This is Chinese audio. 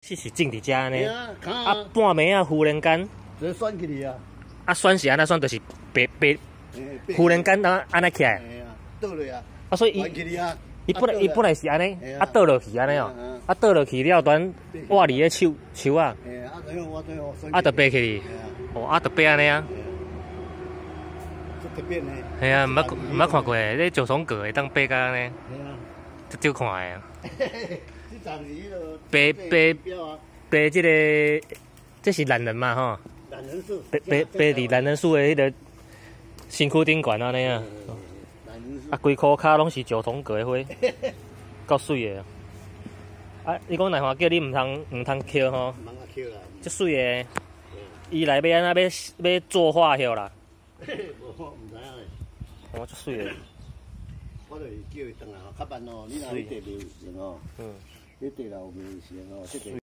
是种伫遮呢， 啊， 半暝啊，忽然间， 直接选起你啊！ 啊，选是安怎选，就是白，忽然间安尼起来， 倒落啊！ 啊，所以伊本来是安尼，啊倒落去安尼哦，啊倒落去了，端挖离个手啊，啊，就爬起去，哦，啊，就爬安尼啊。系啊，毋捌看过，你上床过会当爬到安尼，足少看的啊。爬即个，这是懒人嘛吼？ 懒人树。 爬伫懒人树的迄个身躯顶悬安尼啊。啊，规箍骹拢是石桐过的花，够水的。啊，伊讲内行叫你毋通捡吼，足水的。伊内要安怎要做化叶啦？ 无，毋知影嘞。 哦，足水的。 我就是叫伊转来吼，较慢哦。你若去地面行哦，你地老面行哦，这个。